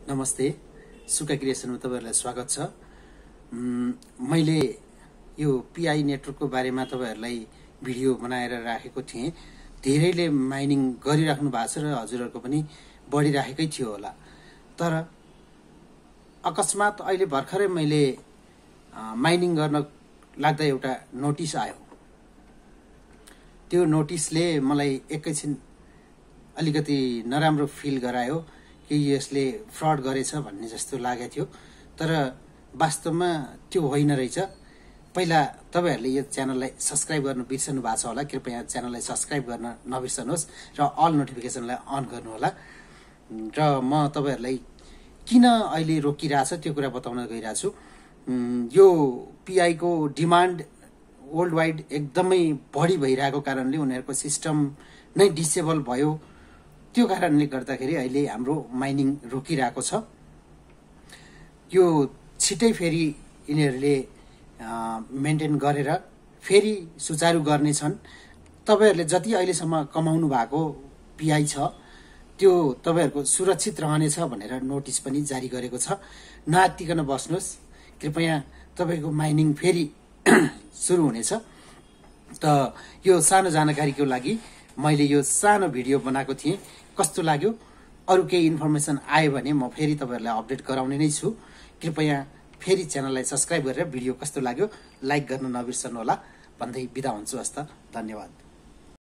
नमस्ते, सुका क्रिएसनमा तपाईहरुलाई स्वागत छ। मैले यो पीआई नेटवर्कको बारेमा तपाईहरुलाई भिडियो बनाएर राखेको थिएँ। धेरैले माइनिङ गरिराख्नु भएको छ र हजुरहरुको पनि बढिराखेकै थियो होला। तर अकस्मात अहिले भर्खरै मैले माइनिङ गर्न लाग्दा एउटा नोटिस आयो। त्यो नोटिसले मलाई एकैछिन अलिकति नराम्रो फिल गरायो कि यसले फ्रड गरेछ भन्ने जस्तो लागेको थियो। तर वास्तवमा त्यो होइन रहेछ। पहिला तपाईहरुले यो च्यानललाई सब्स्क्राइब गर्न बिर्सनु भएको छ होला। कृपया च्यानललाई सब्स्क्राइब गर्न नबिर्सनुहोस् र अल नोटिफिकेसनलाई अन गर्नु होला। र म तपाईहरुलाई किन अहिले रोकिरहेछ त्यो कुरा बताउन गइरहेको छु। यो पीआई को डिमान्ड वर्ल्ड वाइड एकदमै बढी भइरहेको कारणले उनीहरुको सिस्टम नै डिसेबल भयो। त्यो कारणले गर्दाखेरि अहिले हाम्रो माइनिङ रोकिरहेको छ। यो छिटै फेरि यिनीहरुले मेन्टेन गरेर फेरि सुचारू गर्नेछन्। तपाईहरुले जति अहिलेसम्म कमाउनु भएको पीआई छ त्यो तपाईहरुको सुरक्षित रहनेछ भनेर नोटिस पनि जारी गरेको छ। नआत्तिकन बस्नुहोस्। कृपया तपाईको माइनिङ फेरि सुरु हुनेछ। त यो सानो जानकारीको लागि मैले यो सानो भिडियो बनाएको थिएँ। कस्तो लाग्यो? अरु केही इन्फर्मेसन आयो भने म फेरि तपाईहरुलाई अपडेट गराउने नै छु। कृपया फेरि च्यानललाई सब्स्क्राइब गरेर भिडियो कस्तो लाग्यो लाइक गर्न नबिर्सनु होला भन्दै बिदा हुन्छु। हस्त धन्यवाद।